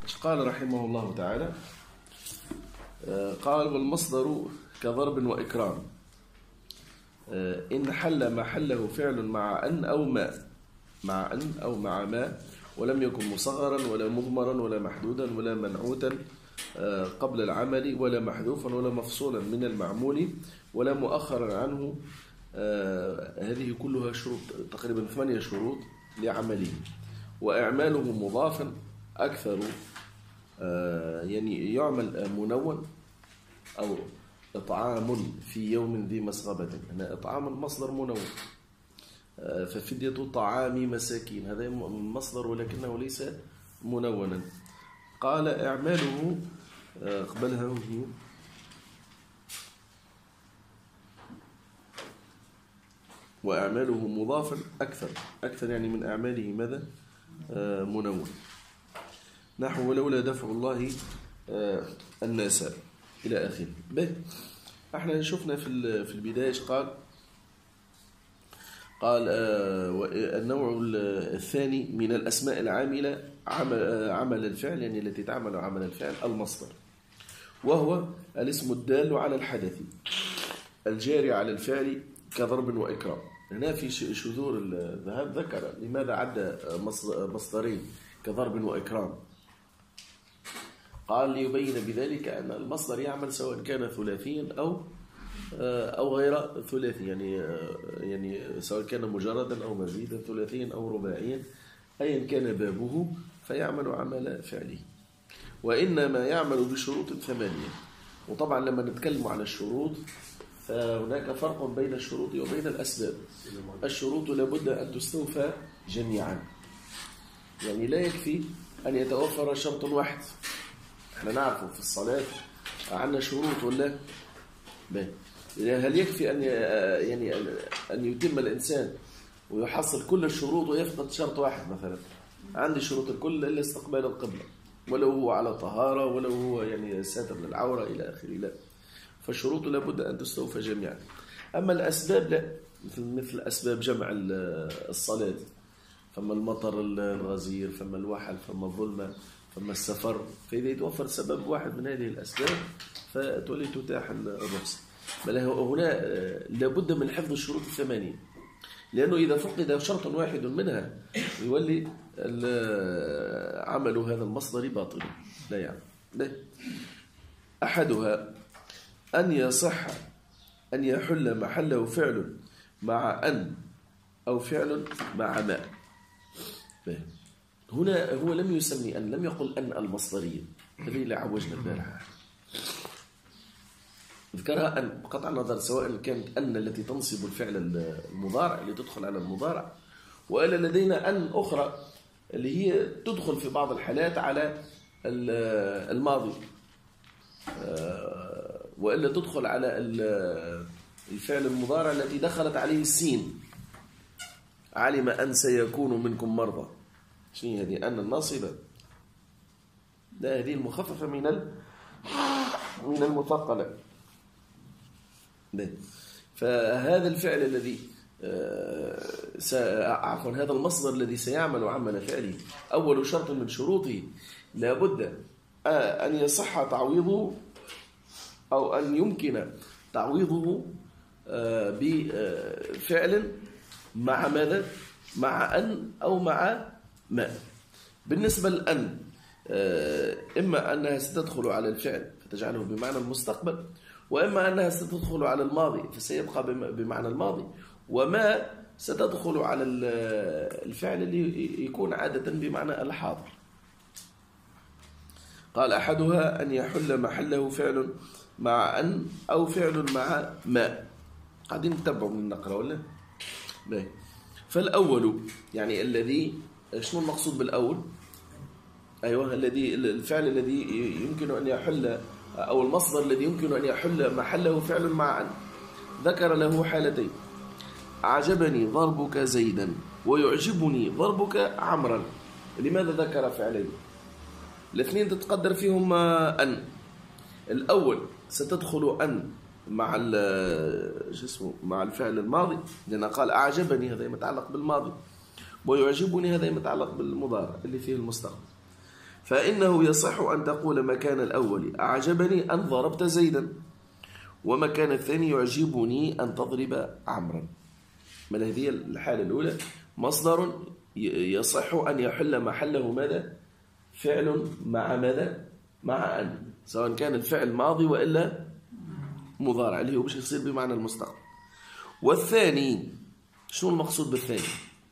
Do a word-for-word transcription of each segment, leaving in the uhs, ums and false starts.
قال رحمه الله تعالى: قال: والمصدر كضرب وإكرام إن حل محله فعل مع أن أو ما مع أن أو مع ما ولم يكن مصغرا ولا مضمرا ولا محدودا ولا منعوتا قبل العمل ولا محذوفا ولا مفصولا من المعمول ولا مؤخرا عنه. هذه كلها شروط، تقريبا ثمانية شروط لعمله. وإعماله مضافا أكثر، يعني يعمل منون أو إطعام في يوم ذي مسغبة. هنا إطعام المصدر منون، ففدية طعام مساكين هذا المصدر ولكنه ليس منونا. قال: إعماله قبلها هي وأعماله مضافا أكثر أكثر يعني من أعماله ماذا؟ آه منون. نحو ولولا دفع الله آه الناس إلى آخره. به احنا شفنا في في البداية قال قال آه النوع الثاني من الأسماء العاملة عمل, آه عمل الفعل، يعني التي تعمل عمل الفعل المصدر، وهو الاسم الدال على الحدث الجاري على الفعل كضرب وإكرام. هنا في شذور الذهب ذكر لماذا عد مصدرين كضرب وإكرام. قال: ليبين بذلك أن المصدر يعمل سواء كان ثلاثيا أو أو غير ثلاثي، يعني يعني سواء كان مجردا أو مزيدا، ثلاثيا أو رباعيا، أيا كان بابه فيعمل عمل فعله. وإنما يعمل بشروط ثمانية. وطبعا لما نتكلم عن الشروط فهناك فرق بين الشروط وبين الأسباب. الشروط لابد أن تستوفى جميعا، يعني لا يكفي أن يتوفر شرط واحد. احنا نعرف في الصلاة عندنا شروط ولا لا؟ هل يكفي أن يعني أن يتم الإنسان ويحصل كل الشروط ويفقد شرط واحد؟ مثلا عندي شروط الكل إلا استقبال القبلة، ولو هو على طهارة ولو هو يعني ساتر للعورة إلى آخره. لا، فالشروط لابد أن تستوفى جميعا. أما الأسباب لا، مثل مثل أسباب جمع الصلاة، فما المطر الغزير، فما الوحل، فما الظلمة، فما السفر. فإذا يتوفر سبب واحد من هذه الأسباب فتولي تتاح الرخصة. بل هنا لابد من حفظ الشروط الثمانية، لأنه إذا فقد شرط واحد منها يولي عمل هذا المصدر باطل لا يعني. أحدها أن يصح أن يحل محله فعل مع أن أو فعل مع ما. هنا هو لم يسمي أن، لم يقل أن المصدرية، هذه اللي عوجنا البارحة. ذكرها أن بقطع النظر، سواء كانت أن التي تنصب الفعل المضارع اللي تدخل على المضارع، وإلا لدينا أن أخرى اللي هي تدخل في بعض الحالات على الماضي، وإلا تدخل على الفعل المضارع التي دخلت عليه السين. علم أن سيكون منكم مرضى، شنو هذه؟ أن الناصبة، لا، هذه المخففة من من المثقلة. فهذا الفعل الذي عفوا هذا المصدر الذي سيعمل عمل فعله، أول شرط من شروطه لابد أن يصح تعويضه أو أن يمكن تعويضه بفعل مع ماذا؟ مع أن أو مع ما. بالنسبة لأن، إما أنها ستدخل على الفعل فتجعله بمعنى المستقبل، وإما أنها ستدخل على الماضي فسيبقى بمعنى الماضي، وما ستدخل على الفعل اللي يكون عادة بمعنى الحاضر. قال: أحدها أن يحل محله فعل مع أن أو فعل مع ما. قاعدين نتبعوا من النقرة ولا؟ باهي. فالأول يعني الذي، شنو المقصود بالأول؟ أيوه، الذي الفعل الذي يمكن أن يحل، أو المصدر الذي يمكن أن يحل محله فعل مع أن. ذكر له حالتين: أعجبني ضربك زيدا ويعجبني ضربك عمرا. لماذا ذكر فعلين؟ الاثنين تتقدر فيهم أن. الأول ستدخل أن مع جسمه مع الفعل الماضي، لأن قال أعجبني هذا يتعلق بالماضي، ويعجبني هذا يتعلق بالمضارع اللي فيه المستقبل. فإنه يصح أن تقول مكان الأول أعجبني أن ضربت زيدا، ومكان الثاني يعجبني أن تضرب عمرا. من هذه الحالة الأولى مصدر يصح أن يحل محله ماذا؟ فعل مع ماذا؟ مع أن، سواء كان الفعل ماضي وإلا مضارع، اللي هو باش يصير بمعنى المستقبل. والثاني شنو المقصود بالثاني؟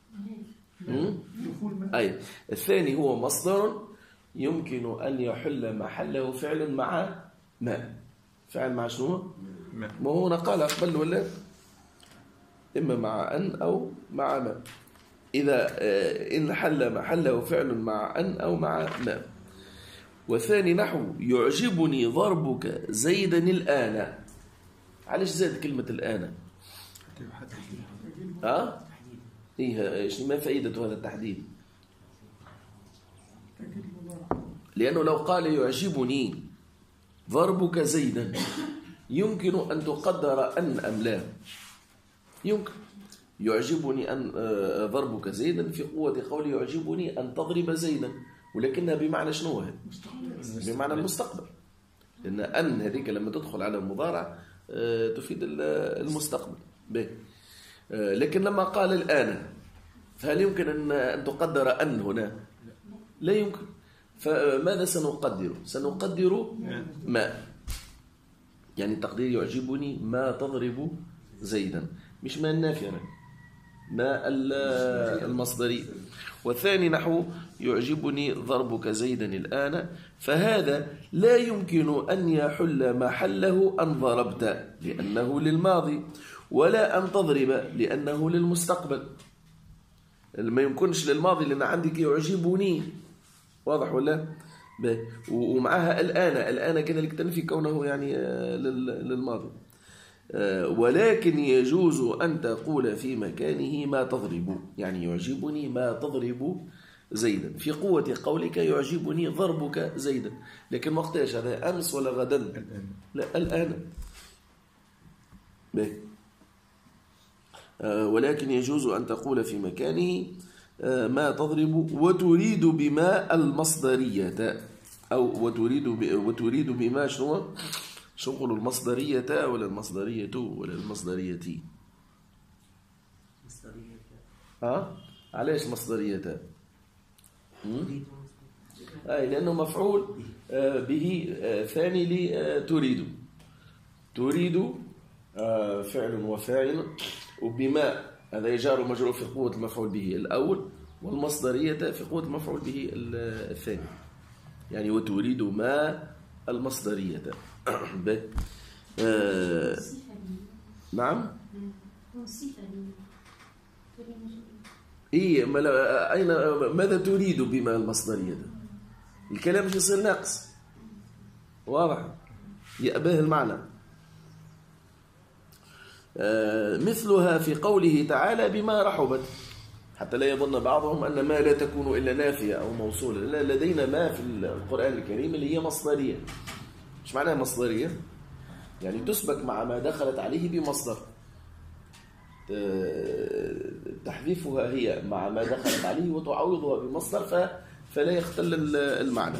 أي الثاني هو مصدر يمكن أن يحل محله فعل مع ما. فعل مع شنو؟ ما هو نقال قبل ولا إما مع أن أو مع ما. إذا إن حل محله فعل مع أن أو مع ما. والثاني نحو يعجبني ضربك زيدا الآن. علاش زاد كلمة الآن؟ ها؟ إيه ما فائدة هذا التحديد؟ لأنه لو قال يعجبني ضربك زيدا يمكن أن تقدر أن أم لا؟ يمكن. يعجبني أن ضربك زيدا في قوة قولي يعجبني أن تضرب زيدا، ولكنها بمعنى شنو هي؟ بمعنى المستقبل، لأن أن هذيك لما تدخل على المضارع تفيد المستقبل به. لكن لما قال الآن فهل يمكن أن تقدر أن هنا؟ لا يمكن. فماذا سنقدر؟ سنقدر ما، يعني تقدير يعجبني ما تضرب زيدا، مش ما النافية، ما المصدري. والثاني نحو يعجبني ضربك زيدا الآن، فهذا لا يمكن أن يحل محله أن ضربت لأنه للماضي، ولا أن تضرب لأنه للمستقبل. ما يمكنش للماضي لأن عندك يعجبني، واضح ولا؟ ومعها الآن، الآن كذلك تنفي كونه يعني للماضي. ولكن يجوز أن تقول في مكانه ما تضرب، يعني يعجبني ما تضرب زيدا في قوة قولك يعجبني ضربك زيدا. لكن وقتاش هذا؟ أمس ولا غدا؟ الآن. لا الآن. به. ولكن يجوز أن تقول في مكانه ما تضرب وتريد بما المصدرية، أو وتريد وتريد بما شنو؟ شغل المصدرية ولا المصدرية ولا المصدرية؟ مصدرية. ها؟ علاش مصدرية؟ أي لأنه مفعول به ثاني لتريد. تريد فعل وفاعل، وبما هذا يجار ومجرور في قوة المفعول به الأول، والمصدرية في قوة المفعول به الثاني، يعني وتريد ما المصدرية. آه نعم. إيه أين ماذا تريد بما المصدرية؟ الكلام مش يصير ناقص، واضح يأباه المعنى. آه مثلها في قوله تعالى بما رحبت، حتى لا يظن بعضهم أن ما لا تكون إلا نافية أو موصولة. لا، لدينا ما في القرآن الكريم اللي هي مصدرية. مش معناها مصدرية؟ يعني تسبق مع ما دخلت عليه بمصدر، تحذيفها هي مع ما دخلت عليه وتعوضها بمصدر فلا يختل المعنى.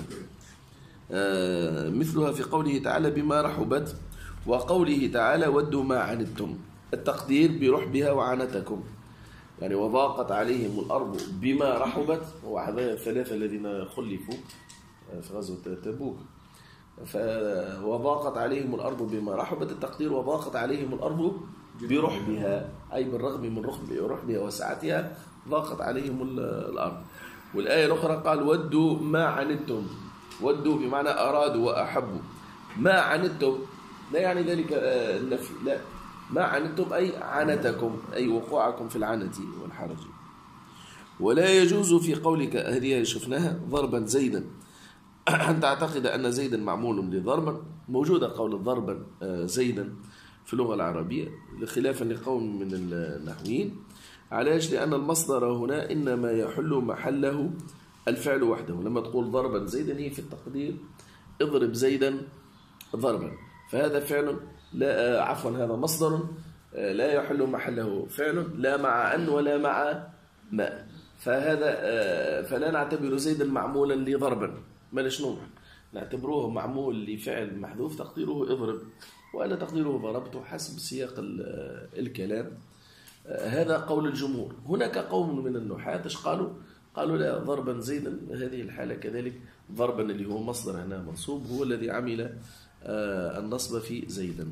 مثلها في قوله تعالى بما رحبت، وقوله تعالى ودوا ما عنتم، التقدير برحبها وعنتكم، يعني وضاقت عليهم الأرض بما رحبت، وهذا الثلاثة الذين خلفوا في غزوة تبوك. وضاقت عليهم الأرض بما رحبت، التقدير وضاقت عليهم الأرض برحبها، أي بالرغم من رحبها وسعتها ضاقت عليهم الأرض. والآية الأخرى قال ودوا ما عنتم، ودوا بمعنى أرادوا وأحبوا. ما عنتم لا يعني ذلك النفي، لا، ما عنتم أي عنتكم، أي وقوعكم في العنة والحرج. ولا يجوز في قولك، هذه شفناها، ضربا زيدا، أن تعتقد أن زيدا معمول لضربا. موجودة قول ضربا زيدا في اللغة العربية، خلافا لقوم من النحويين. علاش؟ لأن المصدر هنا إنما يحل محله الفعل وحده. لما تقول ضربا زيدا هي في التقدير اضرب زيدا ضربا، فهذا فعل لا، عفوا هذا مصدر لا يحل محله فعل لا مع أن ولا مع ما، فهذا فلا نعتبر زيدا معمولا لضربا، ما شنو نعتبروه معمول لفعل محذوف تقديره اضرب، ولا تقديره ضربته حسب سياق الكلام. هذا قول الجمهور. هناك قوم من النحاة ايش قالوا؟ قالوا لا، ضربا زيدا هذه الحالة كذلك ضربا اللي هو مصدر هنا منصوب هو الذي عمل النصب في زيدا،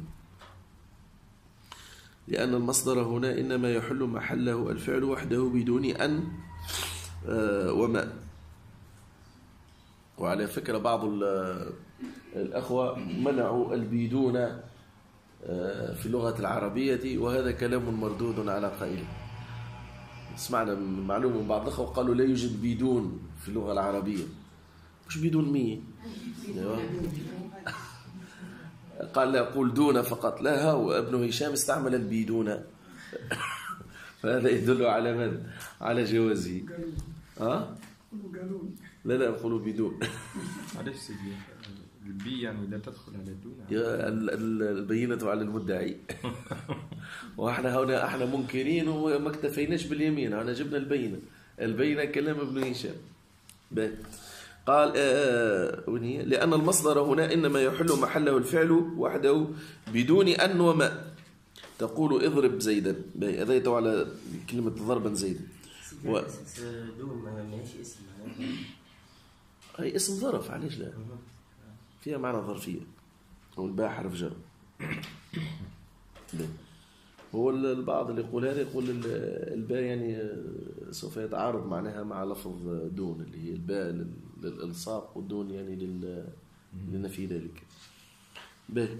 لأن المصدر هنا إنما يحل محله الفعل وحده بدون أن وما. وعلى فكرة بعض الأخوة منعوا البيدون في اللغة العربية، وهذا كلام مردود على قائله. سمعنا معلومة من بعض الأخوة قالوا لا يوجد بيدون في اللغة العربية. مش بيدون مية قال لا قول دون فقط، لا هو ابن هشام استعمل البيدون فهذا يدل على من؟ على جوازه. ها؟ لا لا نقولوا بدون. علاش سيدي البي يعني لا تدخل على الدون؟ البينة على المدعي. واحنا هنا احنا منكرين وما اكتفيناش باليمين، احنا جبنا البينة. البينة كلام ابن هشام. قال آه لأن المصدر هنا إنما يحل محله الفعل وحده بدون أن وما. تقول اضرب زيدا، هذا يتوى على كلمة ضربا زيدا. و... دون ما ماشي اسم، هي اسم ظرف، علاش لا؟ فيها معنى ظرفية، والباء حرف جر. هو البعض اللي يقول هذا يقول الباء يعني سوف يتعارض معناها مع لفظ دون اللي هي الباء للإلصاق، والدون يعني لل لنفي ذلك. باء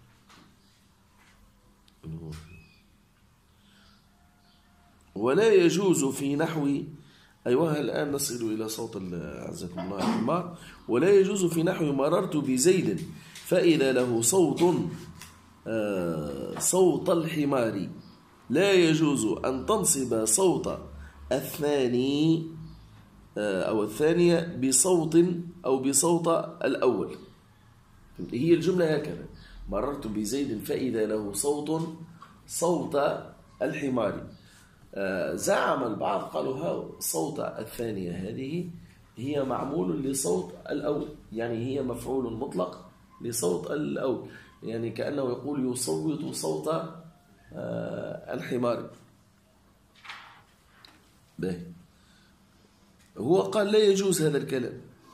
ولا يجوز في نحو، أيوة الآن نصل إلى صوت عزكم الله الحمار. ولا يجوز في نحو مررت بزيد فإذا له صوت آه صوت الحمار لا يجوز أن تنصب صوت الثاني آه أو الثانية بصوت أو بصوت الأول. هي الجملة هكذا: مررت بزيد فإذا له صوت صوت الحمار. آه زعم البعض قالوا ها صوت الثانية هذه هي معمول لصوت الأول، يعني هي مفعول مطلق لصوت الأول، يعني كأنه يقول يصوت صوت آه الحمار. باهي. هو قال لا يجوز هذا الكلام.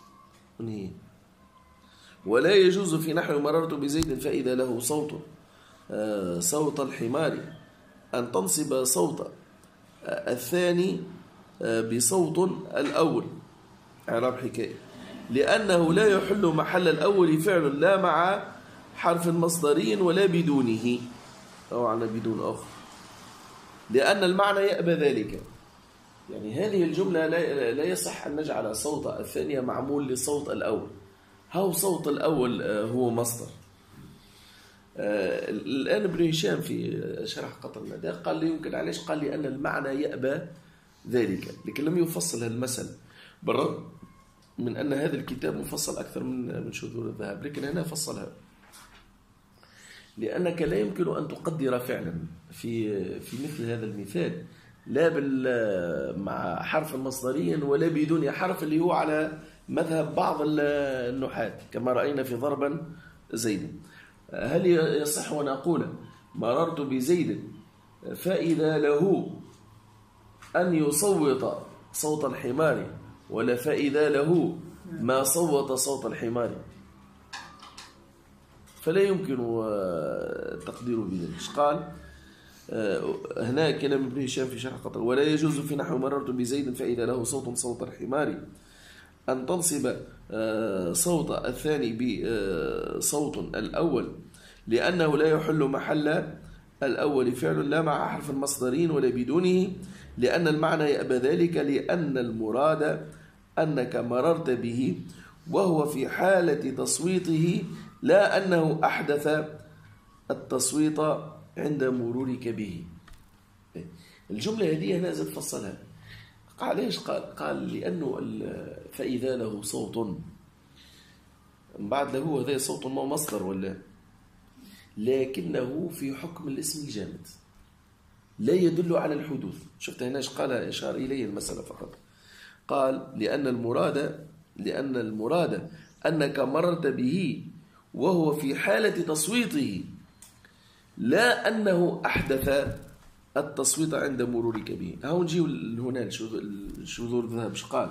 ولا يجوز في نحو مررت بزيد فإذا له صوت آه صوت الحمار أن تنصب صوت آه الثاني آه بصوت الأول. إعراب حكاية: لأنه لا يحل محل الأول فعل لا مع حرف مصدري ولا بدونه، أو على بدون آخر، لأن المعنى يأبى ذلك. يعني هذه الجملة لا يصح أن نجعل صوت الثانية معمول لصوت الأول. هو صوت الأول هو مصدر. الآن ابن هشام في شرح قطر الندى قال لي يمكن علاش؟ قال لي أن المعنى يأبى ذلك، لكن لم يفصل المسألة، بالرغم من أن هذا الكتاب مفصل أكثر من من شذور الذهب، لكن هنا فصلها لأنك لا يمكن أن تقدر فعلا في في مثل هذا المثال لا بال مع حرف مصدري ولا بدون حرف، اللي هو على مذهب بعض النحاة كما رأينا في ضربا زيد. هل يصح أن أقول مررت بزيد فإذا له أن يصوت صوت الحمار، ولا فإذا له ما صوت صوت الحمار؟ فلا يمكن تقديره بذلك. قال هنا كلام ابن هشام في شرح قطر: ولا يجوز في نحو مررت بزيد فإذا له صوت صوت الحمار أن تنصب صوت الثاني بصوت الأول، لأنه لا يحل محل الأول فعل لا مع حرف المصدرين ولا بدونه، لأن المعنى يأبى ذلك، لأن المراد أنك مررت به وهو في حالة تصويته، لا أنه أحدث التصويت عند مرورك به. الجملة هذه هنا زاد فصلها. قال ليش؟ قال قال لأنه فإذا له صوت، من بعد له هذا صوت ما مصدر ولا، لكنه في حكم الاسم الجامد لا يدل على الحدوث. شفت هنا قال إشار إليه المسألة فقط. قال لأن المراد لأن المراد أنك مررت به وهو في حالة تصويته، لا أنه أحدث التصويت عند مرورك به. هاو نجيو هنا الشذوذ الذهب ايش قال،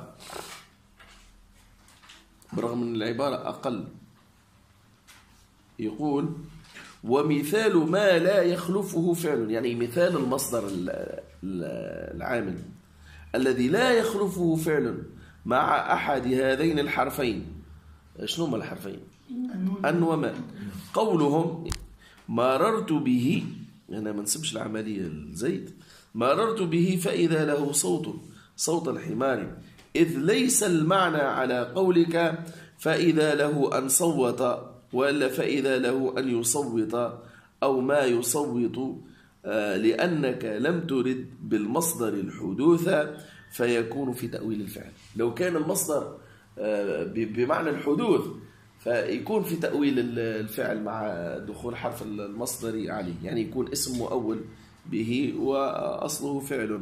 برغم من العبارة أقل، يقول ومثال ما لا يخلفه فعل، يعني مثال المصدر العامل الذي لا يخلفه فعل مع أحد هذين الحرفين. شنو هما الحرفين؟ أن وما. قولهم مررت به، أنا ما نسبش العملية الزيد، مررت به فإذا له صوت صوت الحمار، إذ ليس المعنى على قولك فإذا له أن صوت، ولا فإذا له أن يصوت أو ما يصوت، لأنك لم ترد بالمصدر الحدوث فيكون في تأويل الفعل. لو كان المصدر بمعنى الحدوث فيكون في تأويل الفعل مع دخول حرف المصدر عليه، يعني يكون اسم مؤول به وأصله فعل.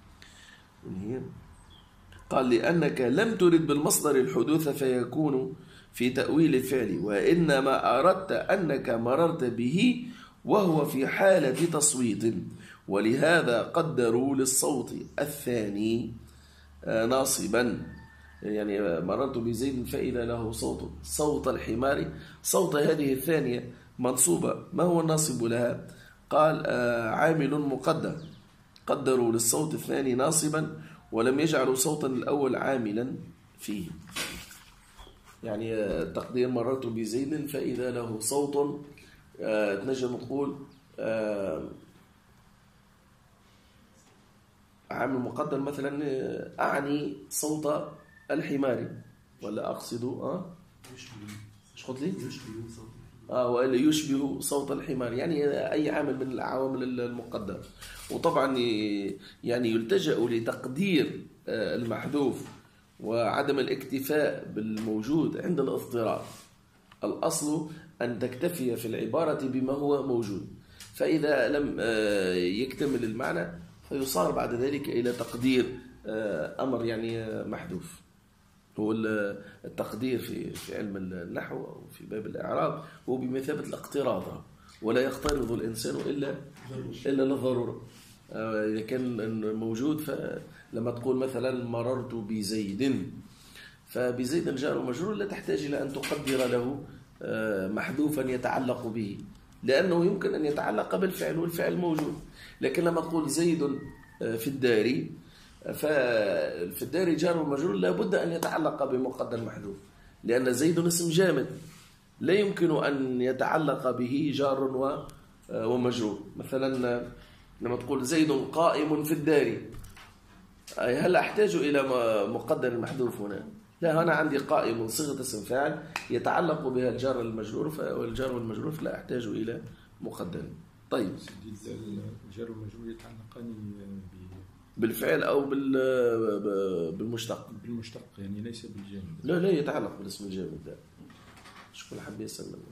قال لأنك لم ترد بالمصدر الحدوث فيكون في تأويل الفعل، وإنما أردت أنك مررت به وهو في حالة تصويت، ولهذا قدروا للصوت الثاني ناصبا، يعني مررت بزيد فإذا له صوت صوت الحمار، صوت هذه الثانية منصوبة. ما هو الناصب لها؟ قال عامل مقدر، قدروا للصوت الثاني ناصبا ولم يجعلوا صوتا الأول عاملا فيه. يعني تقدير مررت بزيد فإذا له صوت، تنجم نقول عامل مقدر مثلا أعني صوت الحمار، ولا أقصد أه ايش قلت لي؟ آه وإلا يشبه صوت الحمار، يعني أي عامل من العوامل المقدرة. وطبعا يعني يلتجأ لتقدير المحذوف وعدم الاكتفاء بالموجود عند الاضطرار. الأصل أن تكتفي في العبارة بما هو موجود، فإذا لم يكتمل المعنى فيصار بعد ذلك إلى تقدير أمر يعني محذوف. هو التقدير في في علم النحو أو في باب الإعراب هو بمثابة الاقتراض، ولا يقترض الإنسان إلا إلا للضرورة. إذا كان موجود، فلما تقول مثلا مررت بزيد، فبزيد جار ومجرور لا تحتاج إلى أن تقدر له محذوفا يتعلق به، لأنه يمكن أن يتعلق بالفعل والفعل موجود. لكن لما تقول زيد في الدار، ففي الدار جار ومجرور لا بد أن يتعلق بمقدر محذوف، لأن زيد اسم جامد لا يمكن أن يتعلق به جار ومجرور. مثلا لما تقول زيد قائم في الدار، هل أحتاج إلى مقدر محذوف هنا؟ لا، أنا عندي قائم صيغة اسم فاعل يتعلق بها الجار المجرور، والجار والمجرور فلا أحتاج إلى مقدر. طيب، الجار والمجرور يتعلقان بالفعل أو بالمشتق؟ بالمشتق، يعني ليس بالجامد. لا لا يتعلق بالاسم الجامد. لا، شكون حاب يسأل منه؟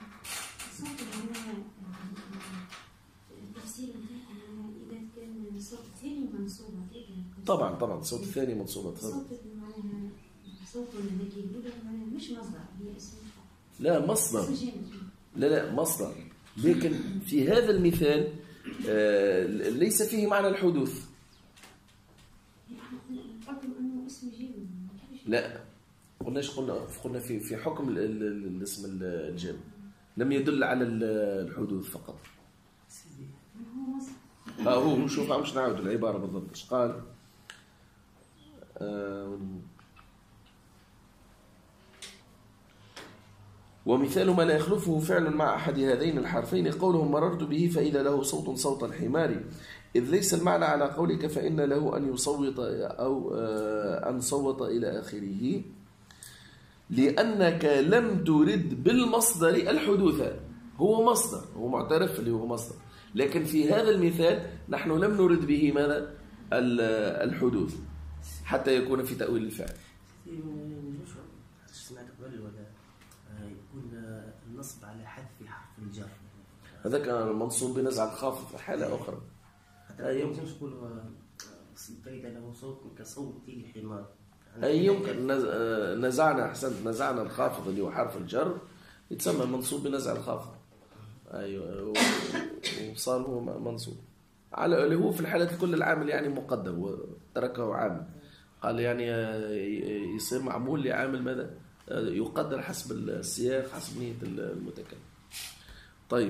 التفسير إذا كان الصوت الثاني منصوب، طبعا طبعا الصوت الثاني منصوب. صوت معناها صوت الذي معناها مش مصدر، هي اسم. لا مصدر، لا لا مصدر، لكن في هذا المثال آه ليس فيه معنى الحدوث. لا قلناش، قلنا قلنا في في حكم الاسم الجامد لم يدل على الحدوث فقط. ها هو شوف مش نعاود العبارة بالضبط ايش قال. آه ومثال ما لا يخلفه فعل مع أحد هذين الحرفين قولهم مررت به فإذا له صوت صوت الحمار، إذ ليس المعنى على قولك فإن له أن يصوت أو أن صوت إلى آخره، لأنك لم ترد بالمصدر الحدوث. هو مصدر، هو معترف اللي هو مصدر، لكن في هذا المثال نحن لم نرد به ماذا؟ الحدوث حتى يكون في تأويل الفعل. سمعت قبل ولا يكون النصب على حذف حرف الجر، هذا كان منصوب بنزع الخافض في حالة أخرى. حتى يمكن تقول فإذا له صوت كصوت الحمار، أي يمكن نزعنا أحسنت نزعنا الخافض اللي هو حرف الجر يتسمى منصوب بنزع الخافض. أيوة وصار هو منصوب على اللي هو في الحالات الكل العامل يعني مقدر وتركه عامل. قال يعني يصير معمول لعامل ماذا يقدر حسب السياق حسب نية المتكلم. طيب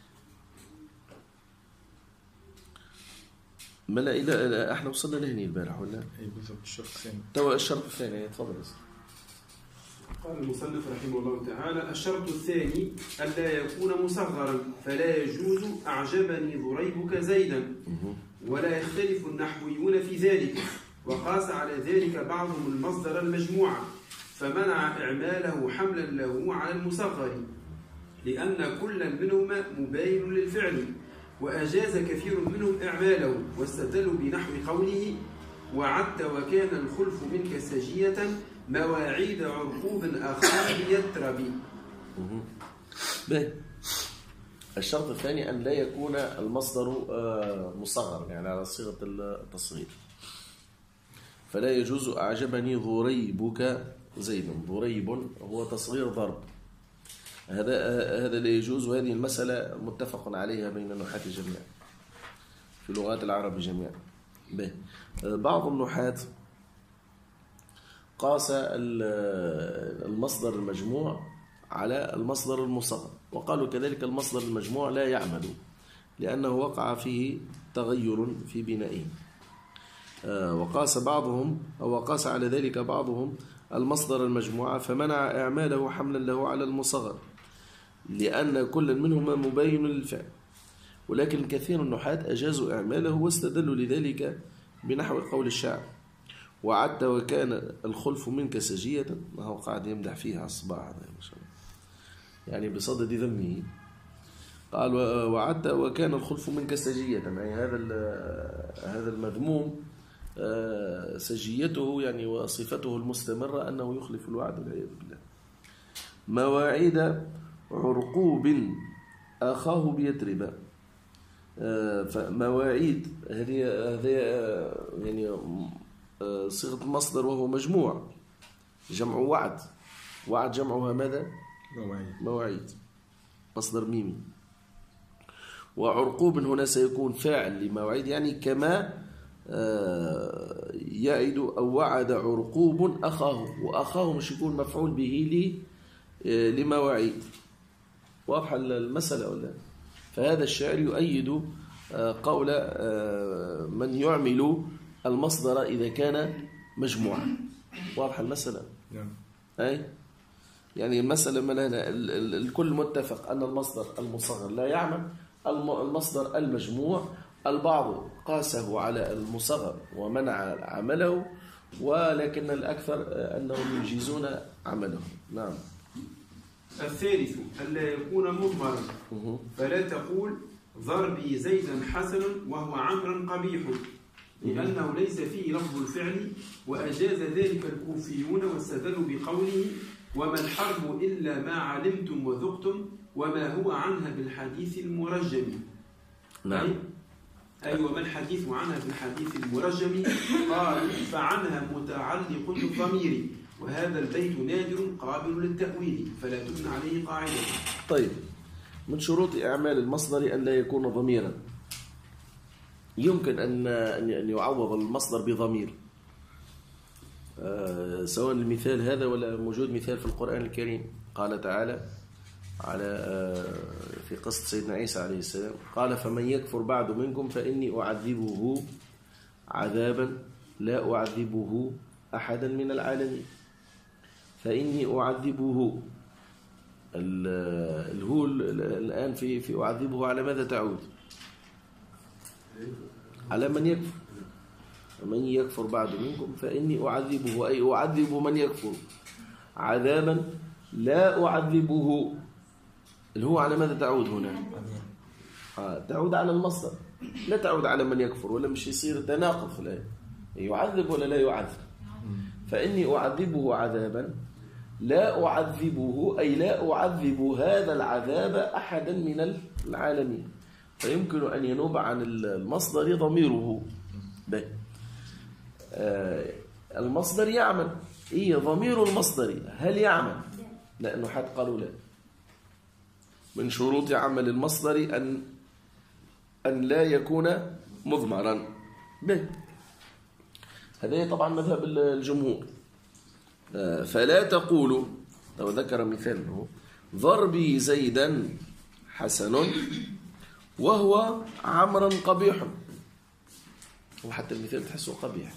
ما لا إلى احنا وصلنا لهني البارح ولا؟ اي بالضبط الشرط الثاني. تو الشرط الثاني تفضل. قال المصنف رحمه الله تعالى: الشرط الثاني ألا يكون مصغرا، فلا يجوز أعجبني ضريبك زيدا، ولا يختلف النحويون في ذلك، وقاس على ذلك بعضهم المصدر المجموع فمنع إعماله حملا له على المصغر، لأن كل منهما مباين للفعل، وأجاز كثير منهم إعماله، واستدلوا بنحو قوله: وعدت وكان الخلف منك سجية مواعيد عرقوب أخاه يتربي. الشرط الثاني أن لا يكون المصدر مصغر يعني على صيغة التصغير. فلا يجوز أعجبني ضريبك زيد. ضريب هو تصغير ضرب، هذا هذا لا يجوز، وهذه المسألة متفق عليها بين النحاة جميعا في لغات العرب جميعا. بعض النحاة قاس المصدر المجموع على المصدر المصغر، وقالوا كذلك المصدر المجموع لا يعمل لأنه وقع فيه تغير في بنائه. وقاس بعضهم أو وقاس على ذلك بعضهم المصدر المجموع فمنع إعماله حملا له على المصغر، لأن كل منهما مبين للفعل. ولكن كثير النحاة أجازوا إعماله واستدلوا لذلك بنحو قول الشاعر: وعدت وكان الخلف منك سجية. ما هو قاعد يمدح فيها الصباح هذا ما شاء الله، يعني بصدد ذمه. قال: وعدت وكان الخلف منك سجية، يعني هذا هذا المذموم سجيته يعني وصفته المستمرة أنه يخلف الوعد والعياذ بالله. مواعيد عرقوب أخاه بيتربا. فمواعيد هذه هذه يعني صيغة المصدر وهو مجموع، جمع وعد. وعد جمعها ماذا؟ مواعيد. مواعيد مصدر ميمي. وعرقوب هنا سيكون فاعل لمواعيد، يعني كما يعد أو وعد عرقوب أخاه، وأخاه مش يكون مفعول به لمواعيد. واضحة المسألة ولا؟ فهذا الشعر يؤيد قول من يعمل المصدر إذا كان مجموعا. واضحة المسألة؟ نعم. أي يعني المسألة ملانة الكل متفق أن المصدر المصغر لا يعمل، المصدر المجموع البعض قاسه على المصغر ومنع عمله، ولكن الأكثر أنهم يجيزون عمله. نعم. الثالث ألا يكون مضمرا، فلا تقول ضربي زيدا حسن وهو عمرا قبيح، لأنه ليس فيه لفظ الفعل، وأجاز ذلك الكوفيون واستدلوا بقوله: وما الحرب إلا ما علمتم وذقتم وما هو عنها بالحديث المرجم. نعم. أي وما الحديث عنها بالحديث المرجم؟ قال: فعنها متعلق الضمير، وهذا البيت نادر قابل للتأويل فلا تبنى عليه قاعدة. طيب، من شروط إعمال المصدر أن لا يكون ضميرا. يمكن أن أن يعوض المصدر بضمير، آه سواء المثال هذا ولا موجود مثال في القرآن الكريم. قال تعالى على آه في قصة سيدنا عيسى عليه السلام: قال: فمن يكفر بعد منكم فإني أعذبه عذابا لا أعذبه أحدا من العالمين. فإني أعذبه، الهو الآن في في أعذبه على ماذا تعود؟ على من يكفر. من يكفر بعد منكم فإني أعذبه، أي أعذب من يكفر عذابا لا أعذبه. الهو على ماذا تعود هنا؟ آه تعود على المصدر، لا تعود على من يكفر، ولا مش يصير تناقض في الآية. يعذب ولا لا يعذب؟ فإني أعذبه عذابا لا أعذبه، أي لا أعذب هذا العذاب أحدا من العالمين. فيمكن أن ينوب عن المصدر ضميره به. المصدر يعمل. إيه ضمير المصدر هل يعمل؟ لأنه حد قالوا لا. من شروط عمل المصدر أن أن لا يكون مضمرا به. هذا طبعا مذهب الجمهور. فلا تقولوا، لو ذكر مثال ضربي زيدا حسن وهو عمرا قبيح، وحتى المثال تحسه قبيح.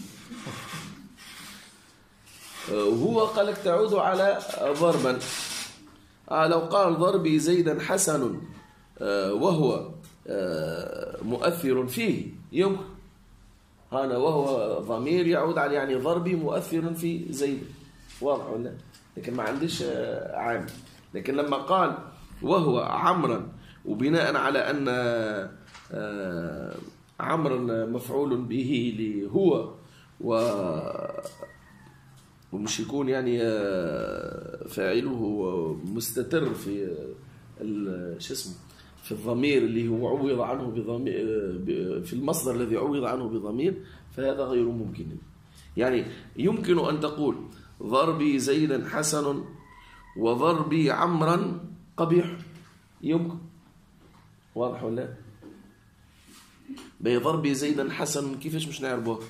وهو قالك تعود على ضربا. لو قال ضربي زيدا حسن وهو مؤثر فيه يمكن. هنا وهو ضمير يعود على يعني ضربي مؤثر في زيد، واضح ولا؟ لكن ما عندش عامل. لكن لما قال وهو عمرا وبناء على أن عمرا مفعول به لهو و ومش يكون يعني فاعله مستتر في شو اسمه في الضمير اللي هو عوض عنه بضمير، في المصدر الذي عوض عنه بضمير، فهذا غير ممكن. يعني يمكن أن تقول ضربي زيدا حسن وضربي عمرا قبيح، يمكن. واضح ولا؟ بضربي زيدا حسن كيفاش مش نعرفوه؟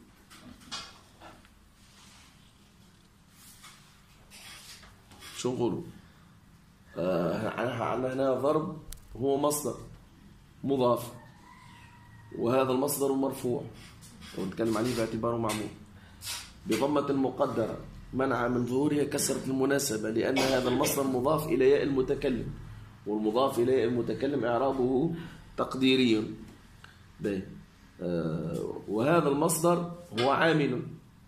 شو نقولوا؟ آه هنا ضرب هو مصدر مضاف، وهذا المصدر مرفوع ونتكلم عليه باعتباره معمول بضمة المقدرة منع من ظهورها كسرة المناسبة، لأن هذا المصدر مضاف إلى ياء المتكلم، والمضاف إلى ياء المتكلم إعرابه تقديري. آه وهذا المصدر هو عامل،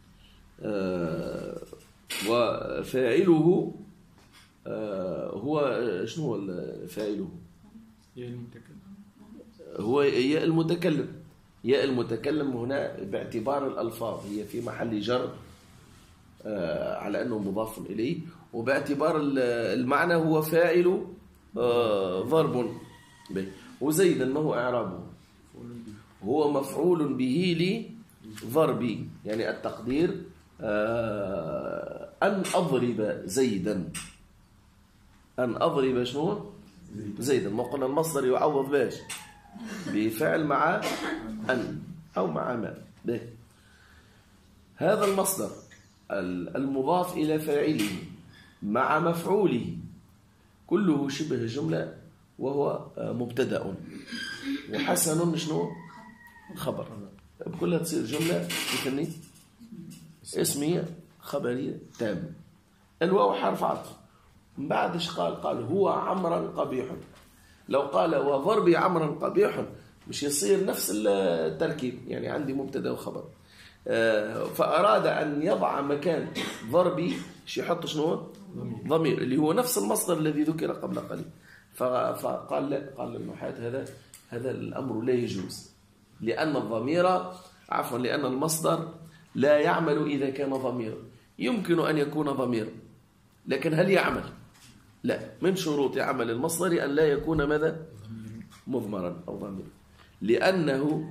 آه وفاعله آه هو شنو هو فاعله؟ ياء المتكلم. هو ياء المتكلم. ياء المتكلم هنا باعتبار الألفاظ هي في محل جر آه على أنه مضاف إليه، وباعتبار المعنى هو فاعل آه ضرب. وزيدا ما هو إعرابه؟ هو مفعول به لضربي، يعني التقدير آه أن أضرب زيدا. أن أضرب شنو؟ زيدا. ما قلنا المصدر يعوض باش بفعل مع أن أو مع ما. به. هذا المصدر المضاف إلى فاعله مع مفعوله كله شبه جملة، وهو مبتدأ، وحسن شنو؟ خبر. بكلها تصير جملة مثني اسمية خبرية تامة. الواو حرف عطف. من بعد ايش قال؟ قال هو عمرا قبيح. لو قال وضربي عمرا قبيح مش يصير نفس التركيب، يعني عندي مبتدا وخبر. فأراد أن يضع مكان ضربي ايش يحط شنو؟ ضمير اللي هو نفس المصدر الذي ذكر قبل قليل. فقال لا، قال النحاة هذا هذا الأمر لا يجوز، لأن الضمير عفوا لأن المصدر لا يعمل إذا كان ضميرا. يمكن أن يكون ضميرا لكن هل يعمل؟ لا. من شروط عمل المصدر أن لا يكون ماذا؟ مضمرا أو ضميرا. لأنه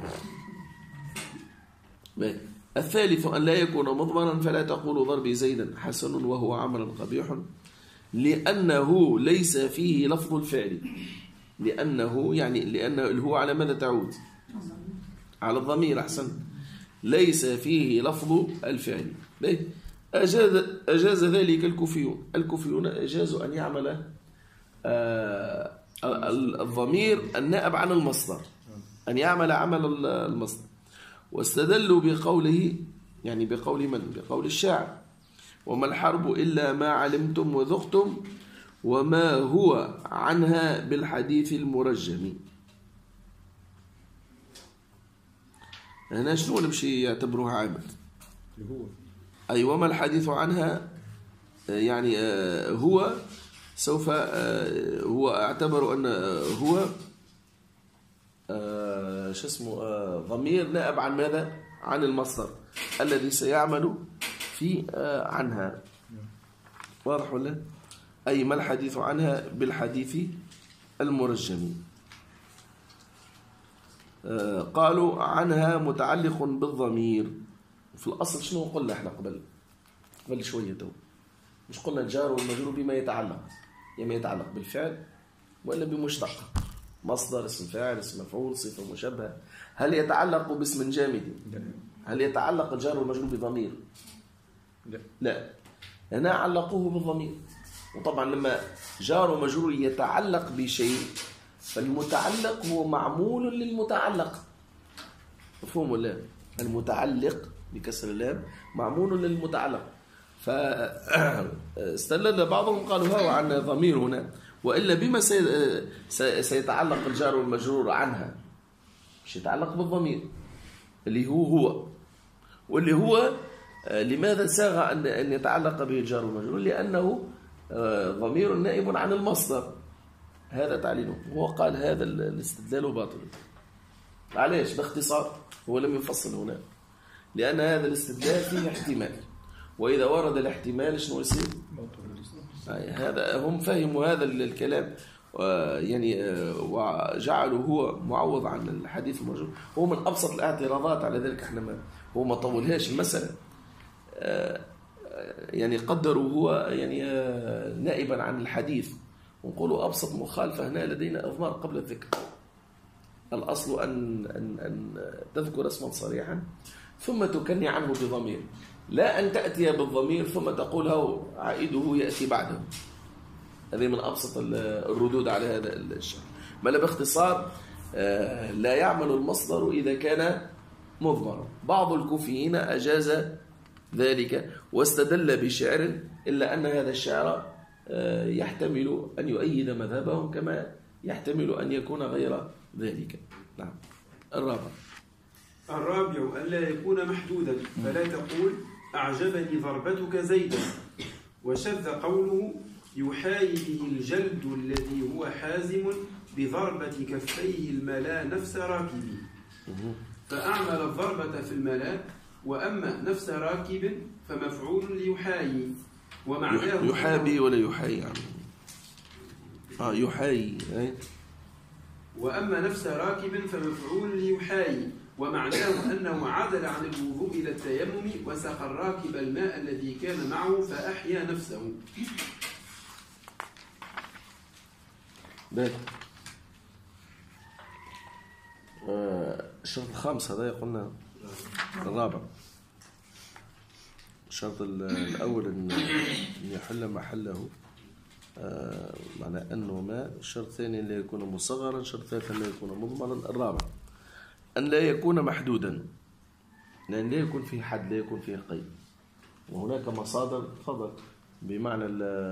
الثالث أن لا يكون مضمرا. فلا تقول ضربي زيدا حسن وهو عمل قبيح، لأنه ليس فيه لفظ الفعل. لأنه يعني لأنه هو على ماذا تعود؟ على الضمير. أحسن. ليس فيه لفظ الفعل. أجاز, أجاز ذلك الكوفيون. الكوفيون أجازوا أن يعمل آه الضمير النائب عن المصدر، أن يعمل عمل المصدر. واستدلوا بقوله، يعني بقول من؟ بقول الشاعر: وما الحرب إلا ما علمتم وذقتم وما هو عنها بالحديث المرجم. هنا شنو اللي بشي يعتبروها عامل؟ هو أي وما الحديث عنها، يعني هو سوف هو اعتبروا أن هو شو اسمه ضمير نائب عن ماذا؟ عن المصدر الذي سيعمل في عنها. واضح ولا؟ أي ما الحديث عنها بالحديث المرجم. قالوا عنها متعلق بالضمير في الأصل شنو قلنا احنا قبل قبل شوية تو؟ مش قلنا الجار والمجرور بما يتعلق، يما يتعلق بالفعل ولا بمشتق، مصدر، اسم فاعل، اسم مفعول، صفة مشبهة. هل يتعلق باسم جامد؟ هل يتعلق الجار والمجرور بضمير؟ لا. لا، هنا علقوه بالضمير. وطبعا لما جار ومجرور يتعلق بشيء فالمتعلق هو معمول للمتعلق، مفهوم ولا؟ المتعلق بكسر اللام معمول للمتعلق. فاستدل بعضهم قالوا هو عن ضمير هنا، وإلا بما سيتعلق الجار والمجرور عنها؟ مش يتعلق بالضمير اللي هو هو، واللي هو لماذا ساغ أن يتعلق به الجار والمجرور؟ لأنه ضمير نائب عن المصدر، هذا تعليله. هو قال هذا الاستدلال باطل. علاش؟ باختصار، هو لم يفصل هنا، لأن هذا الاستدلال فيه احتمال، وإذا ورد الاحتمال شنو يصير؟ هذا هم فهموا هذا الكلام يعني وجعلوا هو معوض عن الحديث الموجود. هو من أبسط الاعتراضات على ذلك، احنا ما هو ما طولهاش المسألة، يعني قدروا هو يعني نائبا عن الحديث، ونقولوا أبسط مخالفة هنا لدينا إضمار قبل الذكر. الأصل أن, أن, أن تذكر اسما صريحا ثم تكني عنه بضمير، لا أن تأتي بالضمير ثم تقول هو عائده يأتي بعده. هذه من أبسط الردود على هذا الشيء. بل باختصار لا يعمل المصدر إذا كان مضمرا. بعض الكوفيين أجاز ذلك واستدل بشعر، إلا أن هذا الشعر يحتمل أن يؤيد مذهبهم كما يحتمل أن يكون غير ذلك. نعم. الرابع الرابع ألا يكون محدودا، فلا تقول أعجبني ضربتك زيدا. وشذ قوله يحايي به الجلد الذي هو حازم بضربة كفيه الملا نفس راكب، فأعمل الضربة في الملا، وأما نفس راكب فمفعول ليحايي، ومعناه يحابي ولا يحايي يعني. آه يحايي. وأما نفس راكب فمفعول ليحايي، ومعناه أنه عدل عن الوضوء إلى التيمم وسقى الراكب الماء الذي كان معه فأحيا نفسه. باهي. آه الشرط الخامس هذا قلنا الرابع. الشرط الأول أن يحل محله، آه معنى أنه ما. الشرط الثاني أن لا يكون مصغرا. الشرط الثالث أن لا يكون مضمرا. الرابع أن لا يكون محدودا، لأن لا يكون فيه حد، لا يكون فيه قيد. وهناك مصادر تفضل بمعنى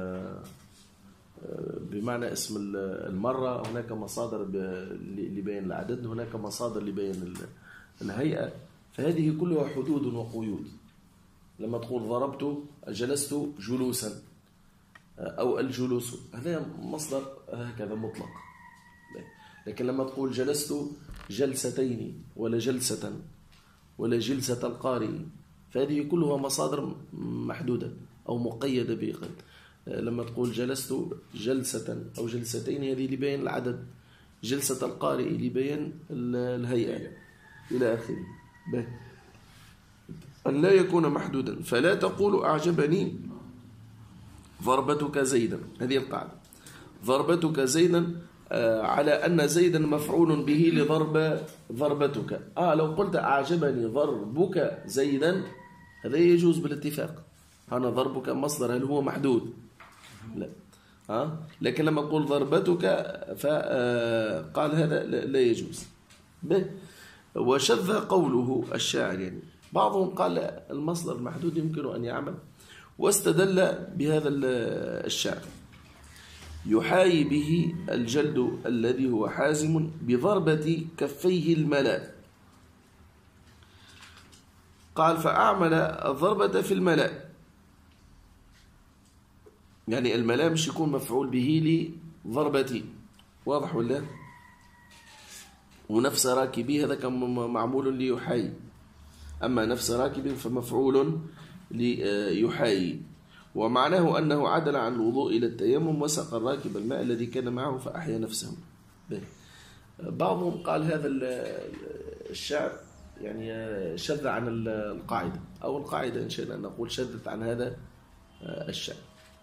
بمعنى اسم المرة، هناك مصادر لبيان العدد، هناك مصادر لبيان الهيئة، فهذه كلها حدود وقيود. لما تقول ضربت جلست جلوسا أو الجلوس، هذا مصدر هكذا مطلق. لكن لما تقول جلست جلستين ولا جلسة ولا جلسة القارئ، فهذه كلها مصادر محدودة أو مقيدة بقيد. لما تقول جلست جلسة أو جلستين، هذه لبيان العدد. جلسة القارئ لبيان الهيئة إلى آخره. أن لا يكون محدودا، فلا تقول أعجبني ضربتك زيدا. هذه القاعدة، ضربتك زيدا على أن زيدا مفعول به لضرب ضربتك. آه لو قلت أعجبني ضربك زيدا هذا يجوز بالاتفاق. هنا ضربك مصدر، هل هو محدود؟ لا. آه؟ لكن لما أقول ضربتك فقال هذا لا يجوز. وشذ قوله الشاعر، يعني بعضهم قال المصدر المحدود يمكن أن يعمل، واستدل بهذا الشعر يحايي به الجلد الذي هو حازم بضربة كفيه الملاء. قال فأعمل الضربة في الملاء، يعني الملاء مش يكون مفعول به لضربتي، واضح ولا؟ ونفس راكبي هذا كان معمول ليحايي، أما نفس راكب فمفعول ليحايي، ومعناه أنه عدل عن الوضوء إلى التيمم وسقى الراكب الماء الذي كان معه فأحيا نفسه. بعضهم قال هذا الشعر يعني شذ عن القاعدة، أو القاعدة إن شئنا أن نقول شذت عن هذا الشأن.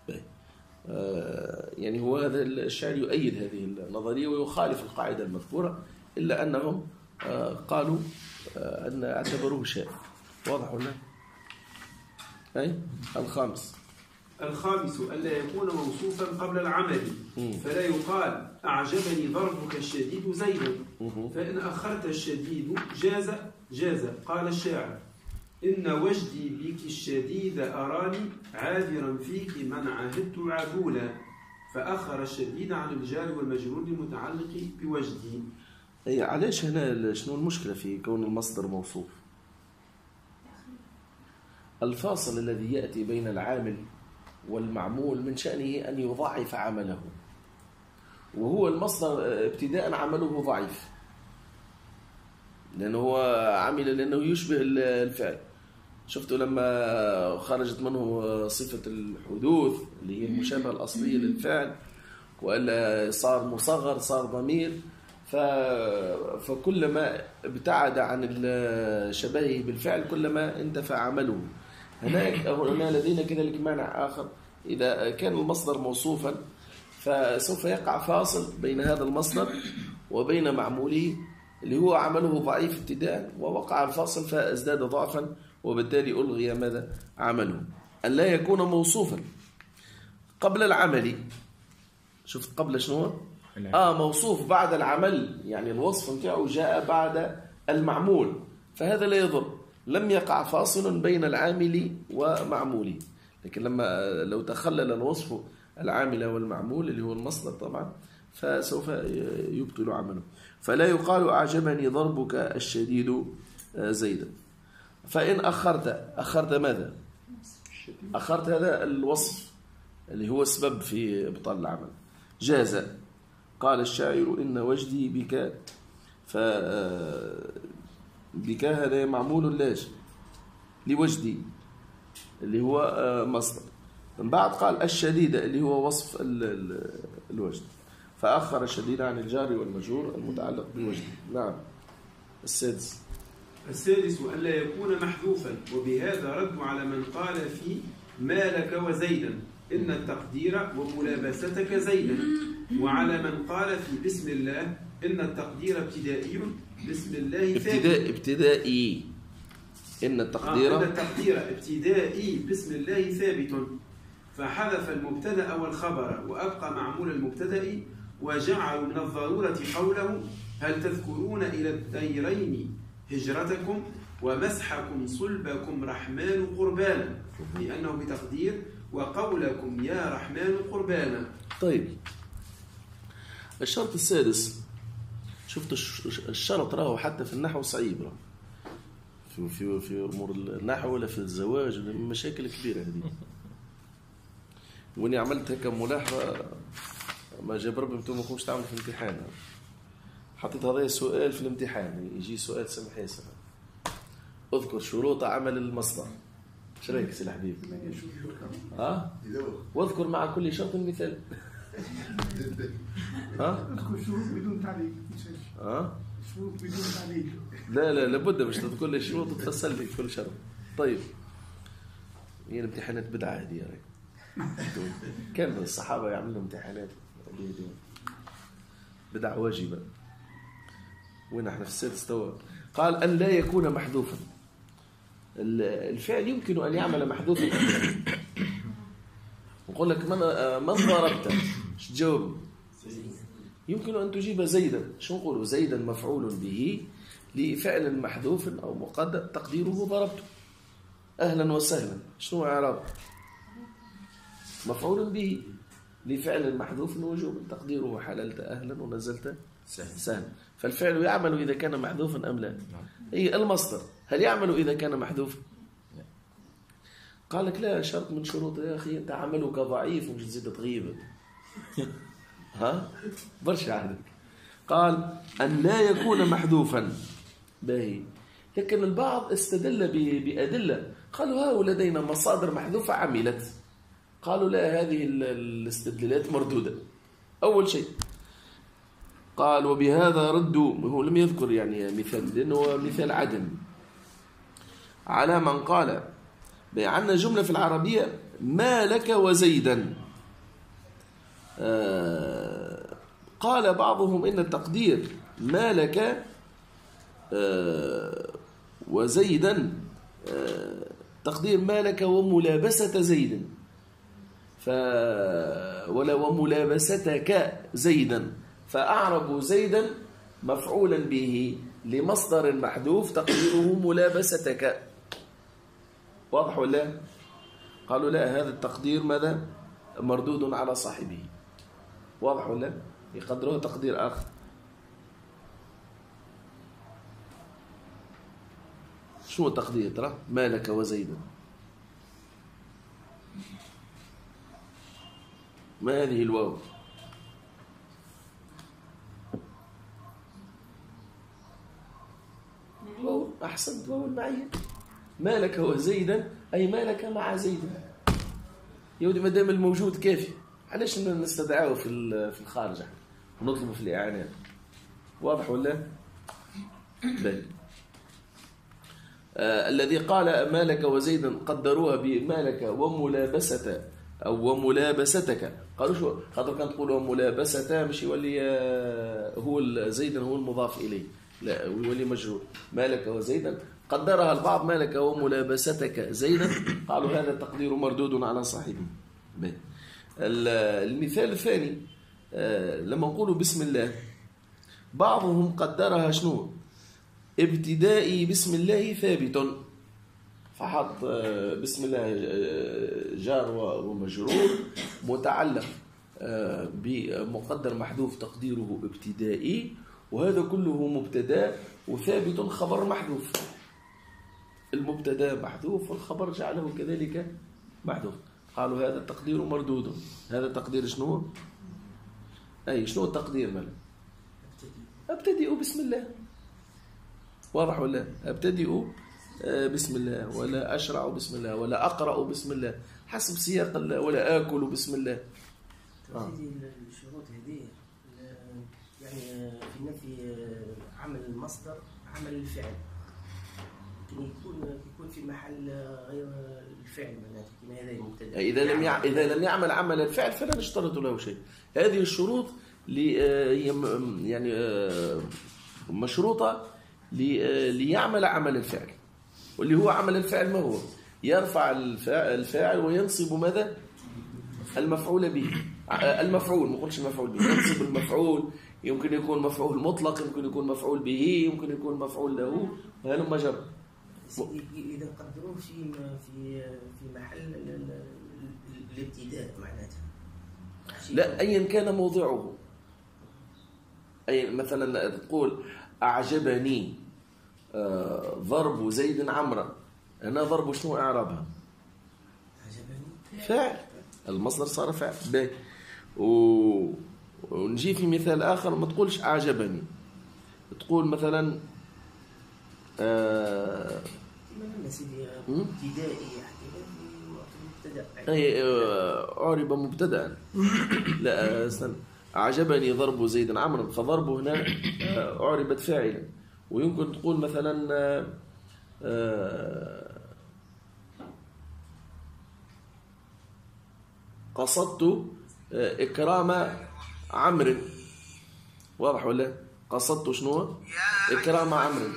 يعني هو هذا الشاعر يؤيد هذه النظرية ويخالف القاعدة المذكورة، إلا أنهم قالوا أن اعتبروه شاذ. واضح ولا؟ أي الخامس الخامس ألا يكون موصوفا قبل العمل، فلا يقال أعجبني ضربك الشديد زيدا، فإن أخرت الشديد جاز جاز. قال الشاعر: إن وجدي بك الشديد أراني عابرا فيك من عهدت عبولا، فأخر الشديد عن الجار والمجرور المتعلق بوجدي. أي علاش هنا شنو المشكلة في كون المصدر موصوف؟ الفاصل الذي يأتي بين العامل والمعمول من شأنه أن يضاعف عمله، وهو المصدر ابتداء عمله ضعيف، لأنه هو عمل لأنه يشبه الفعل. شفتوا لما خرجت منه صفة الحدوث اللي هي المشابهة الأصلية للفعل، وإلا صار مصغر، صار ضمير، فكلما ابتعد عن شبهه بالفعل كلما انتفع عمله. هناك هنا لدينا كذلك مانع آخر، إذا كان المصدر موصوفا فسوف يقع فاصل بين هذا المصدر وبين معموله اللي هو عمله ضعيف ابتداء، ووقع الفاصل فازداد ضعفا، وبالتالي ألغي ماذا؟ عمله. أن لا يكون موصوفا قبل العمل. شفت قبل شنو؟ آه موصوف بعد العمل، يعني الوصف نتاعو جاء بعد المعمول، فهذا لا يضر، لم يقع فاصل بين العامل ومعموله. لكن لما لو تخلل الوصف العامل والمعمول اللي هو المصدر طبعا فسوف يبطل عمله. فلا يقال أعجبني ضربك الشديد زيدا. فإن أخرت أخرت ماذا؟ أخرت هذا الوصف اللي هو السبب في إبطال العمل، جاز. قال الشاعر: إن وجدي بك، ف بك هذا معمول لاش لوجدي اللي هو مصدر. من بعد قال الشديدة اللي هو وصف الوجد، فأخر الشديد عن الجار والمجرور المتعلق بالوجد. نعم. السادس السادس ألا يكون محذوفا، وبهذا رد على من قال في مالك وزيدا إن التقدير وملابستك زيدا، وعلى من قال في بسم الله إن التقدير ابتدائي بسم الله ابتداء ابتدائي إن التقدير آه إن التقدير ابتدائي بسم الله ثابت، فحذف المبتدأ والخبر وأبقى معمول المبتدأ، وجعلوا من الضرورة قوله: هل تذكرون إلى الديرين هجرتكم ومسحكم صلبكم رحمن قربانا، لأنه بتقدير وقولكم يا رحمن قربانا. طيب الشرط السادس، شفت الشرط راهو حتى في النحو صعيب، راهو في في في امور النحو ولا في الزواج مشاكل كبيره هذه. واني عملت هكا ملاحظه ما جاب ربي انتم ما كنتوش تعملوا في الامتحان، حطيت هذا سؤال في الامتحان، يجي سؤال سمح ياسر: اذكر شروط عمل المصدر. ايش رايك سي الحبيب؟ ها؟ واذكر مع كل شرط مثال. ها؟ اذكر شروط بدون تعليق. ها؟ شروط بدون تعليق. لا لا لابد باش تذكر لي الشروط وتفصل لي كل شرط. طيب هي الامتحانات بدعه هذه يا راجل. كان الصحابه يعملوا امتحانات بدعه واجبه، وين احنا في السادس توا. قال أن لا يكون محذوفا. الفعل يمكن أن يعمل محذوفا. نقول لك من من ضربت، ايش تجاوب؟ يمكن أن تجيب زيدا. شو نقولوا؟ زيدا مفعول به لفعل محذوف أو مقدر تقديره ضربته. أهلا وسهلا، شنو إعراب؟ مفعول به لفعل محذوف وجوبا تقديره حللت أهلا ونزلت سهلا. فالفعل يعمل إذا كان محذوفا أم لا؟ أي المصدر هل يعمل إذا كان محذوفا؟ قال لك لا، شرط من شروط يا أخي أنت عملك ضعيف ومش تزيد تغيب. ها برشا عندك. قال أن لا يكون محذوفا باهي، لكن البعض استدل بأدلة، قالوا ها لدينا مصادر محذوفة عملت. قالوا لا، هذه الاستدلالات مردودة. أول شيء قال وبهذا ردوا، هو لم يذكر يعني مثال لأنه مثال عدم، على من قال. عندنا جملة في العربية ما لك وزيدا. آه قال بعضهم إن التقدير ما لك آه وزيدا آه تقدير ما لك وملابسة زيد، ف ولا وملابستك زيدا، فأعرب زيدا مفعولا به لمصدر محذوف تقديره ملابستك. واضح ولا؟ قالوا لا، هذا التقدير ماذا؟ مردود على صاحبه. واضح ولا؟ يقدروه تقدير آخر. شو التقدير ترى؟ مالك وزيدا، ما هذه الواو؟ واو، أحسنت، واو المعية. مالك وزيدا أي مالك مع زيد. يودي ما دام الموجود كافي، علاش نستدعاه في في الخارج ونطلبه في الإعانات؟ واضح ولا؟ بل آه الذي قال مالك وزيدا قدروها بمالك وملابسة أو وملابستك. قالوا شو خاطر كان تقول وملابسة مش يولي آه هو زيدا هو المضاف إليه، لا يولي مجرور. مالك وزيدا قدرها البعض مالك وملابستك زيدا، قالوا هذا التقدير مردود على صاحبه. المثال الثاني آه لما نقولوا بسم الله، بعضهم قدرها شنو؟ ابتدائي بسم الله ثابت، فحط بسم الله جار ومجرور متعلق بمقدر محذوف تقديره ابتدائي، وهذا كله مبتدا وثابت خبر محذوف. المبتدا محذوف والخبر جعله كذلك محذوف، قالوا هذا التقدير مردود. هذا التقدير شنو؟ أي شنو التقدير ماله؟ ابتدئ بسم الله. واضح ولا؟ ابتدئ بسم الله، ولا أشرع بسم الله، ولا أقرأ بسم الله، حسب سياق، ولا آكل بسم الله. آه. الشروط هذه يعني في نفي عمل المصدر عمل الفعل، يكون يكون في محل غير الفعل، معناته هذا مبتدأ. إذا لم يع... إذا لم يعمل عمل الفعل فلا نشترط له شيء. هذه الشروط لي... يعني مشروطة لي... ليعمل عمل الفعل، واللي هو عمل الفعل ما هو؟ يرفع الفاعل وينصب ماذا؟ المفعول به. المفعول، ما نقولش المفعول به، ينصب المفعول. يمكن يكون مفعول مطلق، يمكن يكون مفعول به، يمكن يكون مفعول له، وهذا ما جرى. إذا قدروه في في في محل الابتداء معناته. لا، أيا كان موضعه. أي مثلا تقول أعجبني آه ضرب زيد عمرا، هنا ضرب شنو إعرابها؟ فاعل، المصدر صار فاعل. باهي. و... ونجي في مثال آخر، ما تقولش أعجبني، تقول مثلا آه... ابتدائي أي أعرب مبتدأ. لا استنى، أعجبني ضرب زيد عمرا، فضربه هنا أعربت فاعلا. ويمكن تقول مثلا آه... قصدت إكرام عمرو. واضح ولا؟ قصدت شنو؟ إكرام عمرو،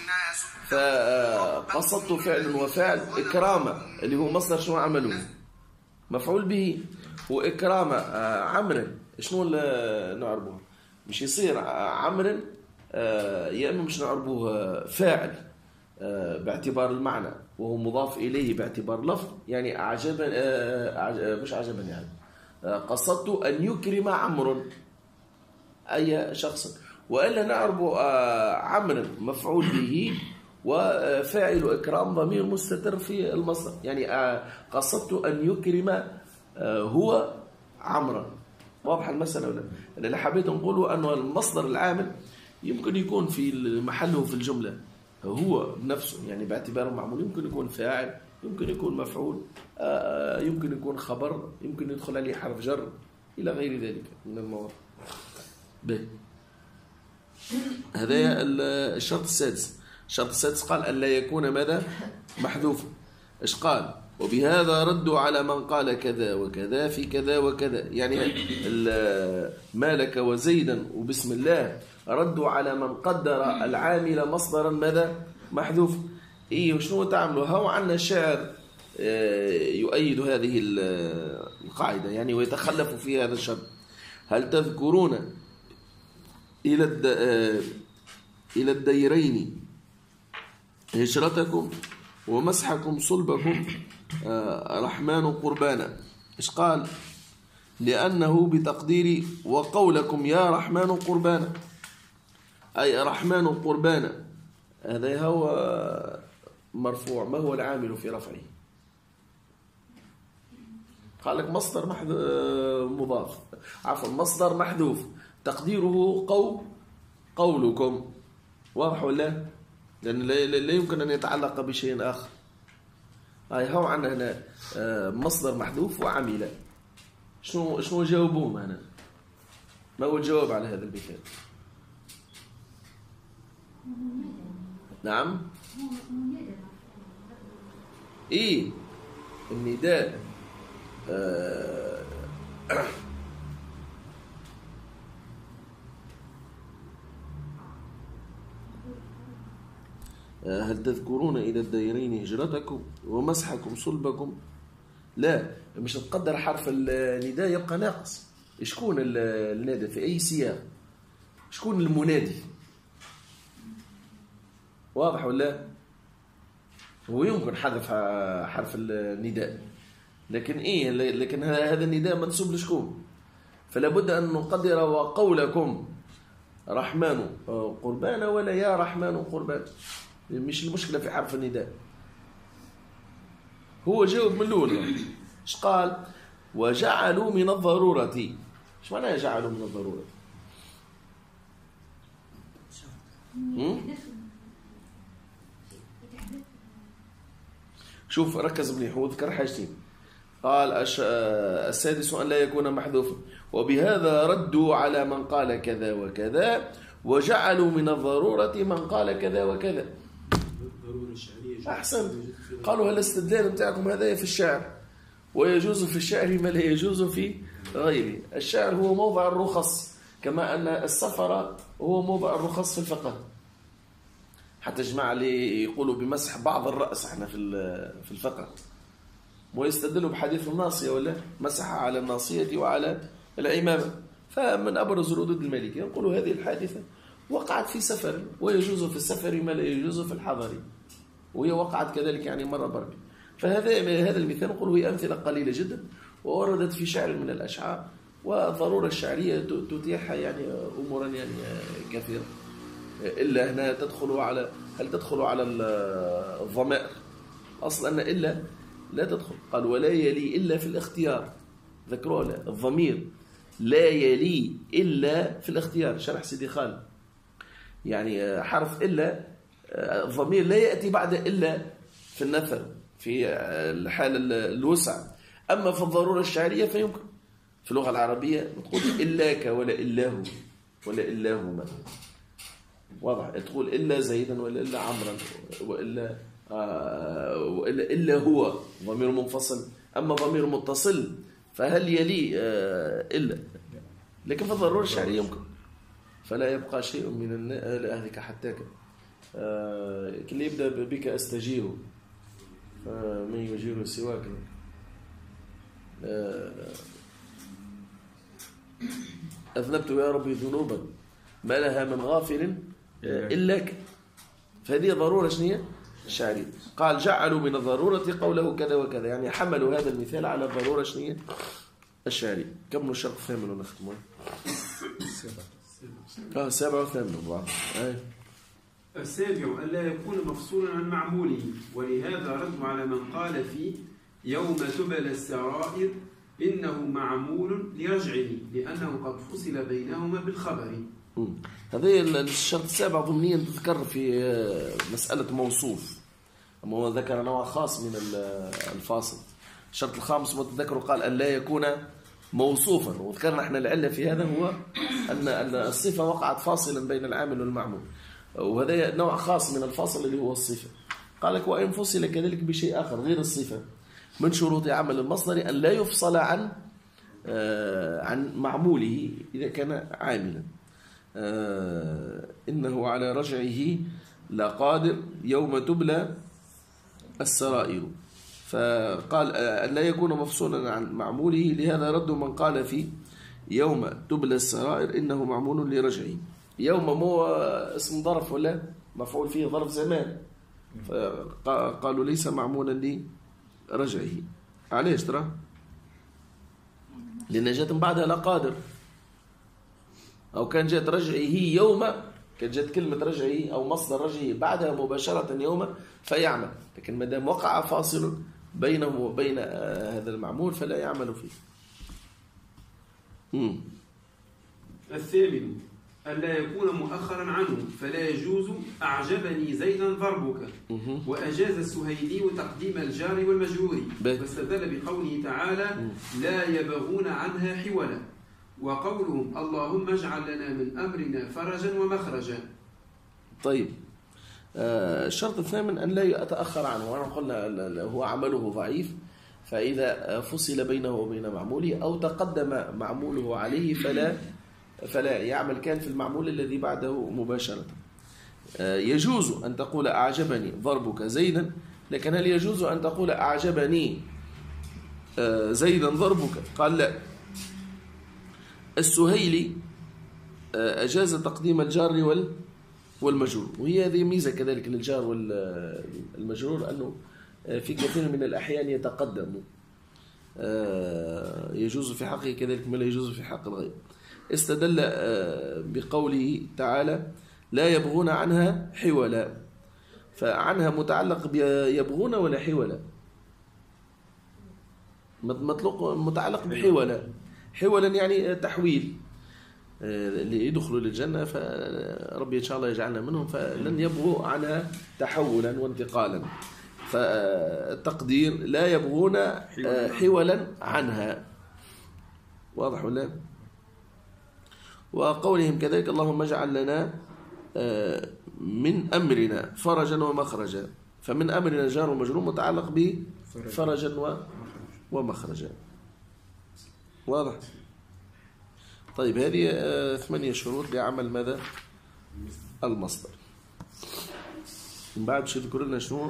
فقصدت فعل وفعل. إكرام اللي هو مصدر شنو عمله؟ مفعول به. وإكرام عمرو شنو نعربوه؟ مش يصير عمرو يا إما مش نعربوه فاعل باعتبار المعنى وهو مضاف إليه باعتبار لفظ، يعني أعجبني أعجب مش أعجبني يعني قصدت أن يكرم عمرو أي شخص، وإلا نعرب عمرو مفعول به وفاعل إكرام ضمير مستتر في المصدر، يعني قصدت أن يكرم هو عمرو. واضح المسألة ولا؟ اللي حبيت نقوله أنه المصدر العامل يمكن يكون في محله في الجملة هو بنفسه، يعني باعتباره معمول، يمكن يكون فاعل، يمكن يكون مفعول، يمكن يكون خبر، يمكن يدخل عليه حرف جر إلى غير ذلك من المواضع. به هذا الشرط السادس. الشرط السادس قال ألا يكون ماذا؟ محذوفة. إيش قال؟ وبهذا ردوا على من قال كذا وكذا في كذا وكذا، يعني مالك وزيدا وبسم الله ردوا على من قدر العامل مصدرا ماذا؟ محذوف. إيه وشنو تعملوا؟ هو عندنا شعر يؤيد هذه القاعدة يعني ويتخلف في هذا الشرط. هل تذكرون إلى إلى الديرين هجرتكم ومسحكم صلبكم رحمن قربانا. إيش قال؟ لأنه بتقدير وقولكم يا رحمن قربانا، أي رحمن قربانا، هذا هو مرفوع. ما هو العامل في رفعه؟ قال لك مصدر مضاف، عفوا مصدر محذوف تقديره قول قولكم. واضح ولا؟ لأن لا يمكن أن يتعلق بشيء آخر. هاي هو عندنا هنا مصدر محذوف وعمل. شنو شنو جاوبوهم هنا؟ ما هو الجواب على هذا المثال؟ نعم؟ إيه النداء آه هل تذكرون إلى الديرين هجرتكم ومسحكم صلبكم؟ لا، مش تقدر حرف النداء يبقى ناقص. شكون النادى في أي سياق؟ شكون المنادي؟ واضح ولا؟ هو يمكن حذف حرف النداء، لكن إيه لكن هذا النداء منسوب لشكون؟ فلا بد أن نقدر وقولكم رحمن قربان ولا يا رحمن قربان. مش المشكلة في حرف النداء. هو جاوب من الأول. ايش قال؟ وجعلوا من الضرورة. ايش معنى جعلوا من الضرورة؟ شوف ركز مليح، هو ذكر حاجتين. قال السادس أن لا يكون محذوفا، وبهذا ردوا على من قال كذا وكذا، وجعلوا من الضرورة من قال كذا وكذا. أحسن. قالوا هل الاستدلال بتاعكم هذا في الشعر، ويجوز في الشعر ما لا يجوز في غيره. الشعر هو موضع الرخص، كما أن السفر هو موضع الرخص في الفقه. حتى جماعة اللي يقولوا بمسح بعض الرأس احنا في في الفقه، ويستدلوا بحديث الناصية ولا مسح على الناصية وعلى العمامة. فمن أبرز ردود المالكية يقولوا هذه الحادثة وقعت في سفر، ويجوز في السفر ما لا يجوز في الحضر، وهي وقعت كذلك يعني مرة بركة. فهذا هذا المثال نقول هي أمثلة قليلة جدا ووردت في شعر من الأشعار، والضرورة الشعرية تتيح يعني أمورا يعني كثيرة. إلا هنا تدخل على هل تدخل على الضمائر؟ أصلا أن إلا لا تدخل. قال ولا يلي إلا في الاختيار. ذكروا لا الضمير لا يلي إلا في الاختيار. شرح سيدي خالد يعني حرف إلا الضمير لا يأتي بعد إلا في النثر في الحال الوسع. أما في الضرورة الشعرية فيمكن في اللغة العربية تقول إلاك ولا إلاه ولا إلاهما. واضح. تقول إلا زيدا ولا إلا عمرا وإلا آه وإلا إلا هو ضمير منفصل. أما ضمير متصل فهل يلي آه إلا، لكن في الضرورة الشعرية يمكن. فلا يبقى شيء من أهلك حتى آه كل يبدأ بك أستجير فمن يجير سواك. آه أذنبت يا ربي ذنوبا ما لها من غافل إلاك. فهذه ضرورة شنية الشعرية. قال جعلوا من الضرورة قوله كذا وكذا، يعني حملوا هذا المثال على الضرورة شنية الشعرية. كم الشرط الثامن ونختمه؟ اه سابع وثامن بعض. السابع ألا يكون مفصولا عن معموله، ولهذا رد على من قال فيه يوم تبلى السرائر إنه معمول لرجعه لأنه قد فصل بينهما بالخبر. هذا الشرط السابع ضمنيا تذكر في مسألة موصوف، أما هو ذكر نوع خاص من الفاصل. الشرط الخامس متذكر قال أن لا يكون موصوفا، وذكرنا احنا العلة في هذا هو أن أن الصفة وقعت فاصلا بين العامل والمعمول، وهذا نوع خاص من الفاصل اللي هو الصفة. قال لك وإن فصل كذلك بشيء آخر غير الصفة. من شروط عمل المصدر أن لا يفصل عن آه عن معموله إذا كان عاملا. آه إنه على رجعه لقادر يوم تبلى السرائر. فقال آه أن لا يكون مفصولا عن معموله، لهذا رد من قال في يوم تبلى السرائر إنه معمول لرجعه. يوم مو اسم ظرف ولا مفعول فيه ظرف زمان، فقالوا ليس معمولا لرجعه. علاش ترى؟ لأن جات من بعدها لقادر، أو كان جات رجعه يوم، كان جات كلمة رجعه أو مصدر رجعه بعدها مباشرة يوم فيعمل، لكن ما دام وقع فاصل بينه وبين هذا المعمول فلا يعمل فيه. مم. الثامن أن لا يكون مؤخرا عنه، فلا يجوز أعجبني زيدا ضربك، وأجاز السهيلي تقديم الجار والمجرور، واستدل بقوله تعالى لا يبغون عنها حولا، وقولهم اللهم اجعل لنا من أمرنا فرجا ومخرجا. طيب آه الشرط الثامن أن لا يتأخر عنه، وأنا قلنا هو عمله ضعيف، فإذا فصل بينه وبين معموله أو تقدم معموله عليه فلا فلا يعمل كان في المعمول الذي بعده مباشرة. يجوز أن تقول أعجبني ضربك زيدا، لكن هل يجوز أن تقول أعجبني زيدا ضربك؟ قال لا. السهيلي أجاز تقديم الجار والمجرور، وهي هذه ميزة كذلك للجار والمجرور أنه في كثير من الأحيان يتقدم، يجوز في حقه كذلك ما لا يجوز في حق الغير. استدل بقوله تعالى لا يبغون عنها حولا، فعنها متعلق بيبغون ولا حولا؟ مطلق متعلق بحولا. حولا يعني تحويل، اللي يدخلوا للجنة فربي إن شاء الله يجعلنا منهم، فلن يبغوا عنها تحولا وانتقالا، فالتقدير لا يبغون حولا عنها. واضح ولا؟ وقولهم كذلك اللهم اجعل لنا من أمرنا فرجا ومخرجا، فمن أمرنا جار ومجرور متعلق بفرجا ومخرجا. واضح؟ طيب هذه ثمانية شروط لعمل ماذا؟ المصدر. من بعد باش يذكر لنا شنو؟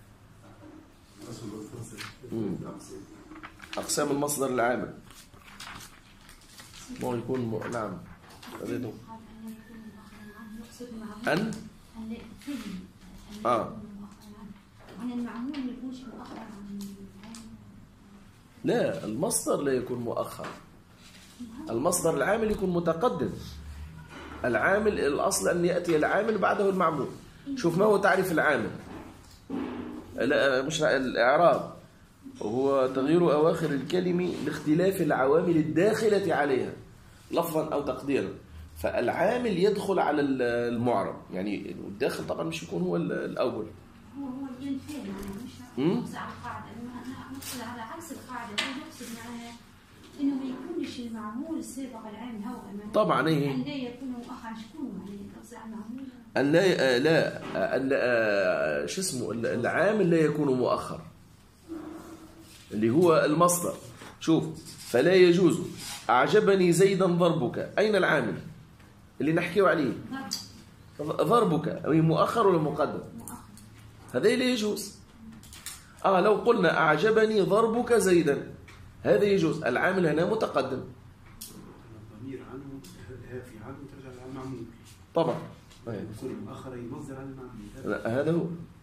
أقسام المصدر العامل. ما يكون م... نعم أن آه لا، المصدر لا يكون مؤخر، المصدر العامل يكون متقدم. العامل الأصل أن يأتي العامل بعده المعمول. شوف ما هو تعريف العامل؟ لا مش الإعراب، وهو تغيير أواخر الكلمة لاختلاف العوامل الداخلة عليها لفظا أو تقديرا. فالعامل يدخل على المعرب، يعني الداخل طبعا مش يكون هو الأول. هو هو الفعل يعني مش على القاعدة، نقصد على عكس القاعدة، نقصد معناها إنه ما يكونش المعمول السابق العامل هو أمامه. طبعا إيه؟ أن لا يكون مؤخرا شكون يعني نقصد على المعمول. أن لا لا أن لا شو اسمه العامل لا يكون مؤخر اللي هو المصدر. شوف فلا يجوز أعجبني زيدا ضربك، أين العامل اللي نحكيه عليه؟ ضربك مؤخر ولا مقدم؟ هذا لا يجوز. آه لو قلنا أعجبني ضربك زيدا هذا يجوز، العامل هنا متقدم. الضمير عنه في عنه ترجع على المعمول طبعا. يكون مؤخر يمصدر على المعمول. لا هذا هو.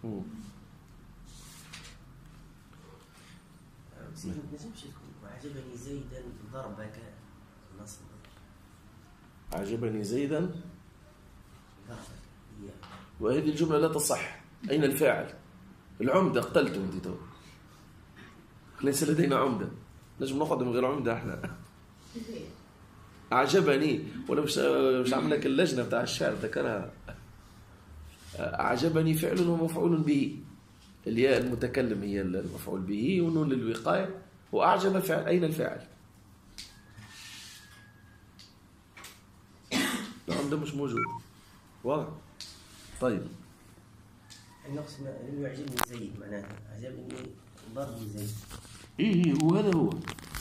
ما تنجمش تكون أعجبني زيدا ضربك نصب. أعجبني زيدا ضربك، وهذه الجملة لا تصح. أين الفاعل؟ العمدة قتلته أنت تو. ليس لدينا عمدة، نجم نقعد من غير عمدة احنا. أعجبني ولا مش مش عامل لك اللجنة بتاع الشعر ذكرها. أعجبني فعل ومفعول به، الياء المتكلم هي المفعول به ونون للوقاية، وأعجب فعل. أين الفاعل؟ العمدة مش موجود. واضح؟ طيب النقص ما- لم يعجبني زيد، معناها عجبني ضرب زيد. إيه إيه وهذا هو